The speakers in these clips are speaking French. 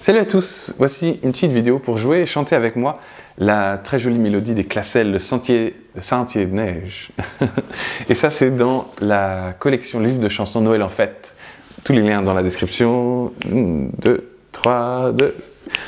Salut à tous, voici une petite vidéo pour jouer et chanter avec moi la très jolie mélodie des Classel, le Sentier de Neige. Et ça c'est dans la collection livre de chansons Noël en fête. Tous les liens dans la description. 1, 2, 3, 2.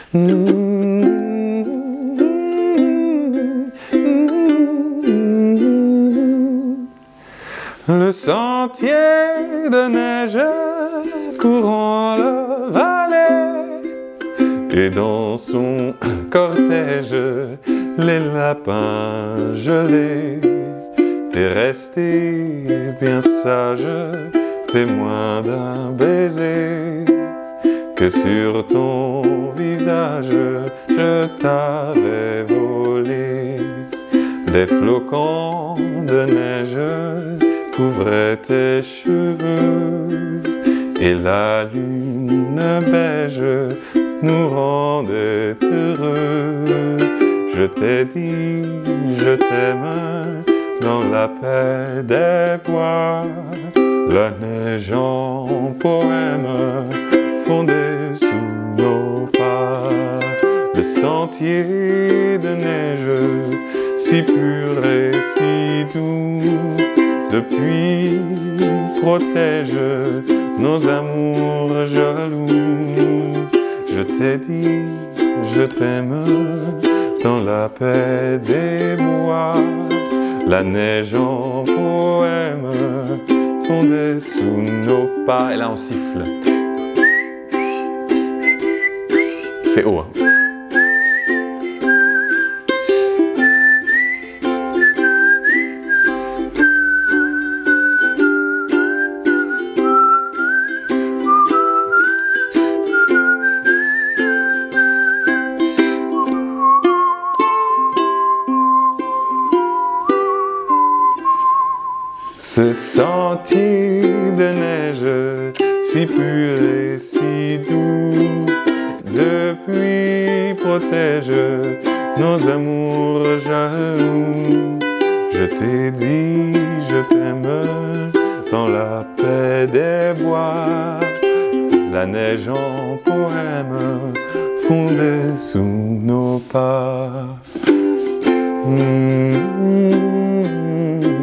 Le sentier de neige courant la vallée, et dans son cortège les lapins gelés. T'es resté bien sage, témoin d'un baiser, que sur ton visage je t'avais volé. Des flocons de neige couvraient tes cheveux, et la lune beige nous rendait heureux. Je t'ai dit, je t'aime, dans la paix des bois, la neige en poème fondait sous nos pas. Le sentier de neige, si pur et si doux, depuis protège nos amours jaloux. Je t'ai dit, je t'aime, dans la paix des bois, la neige en poème fondait sous nos pas. Et là on siffle. C'est haut, hein. Ce sentier de neige, si pur et si doux, depuis protège nos amours jaloux. Je t'ai dit, je t'aime, dans la paix des bois, la neige en poème fondait sous nos pas.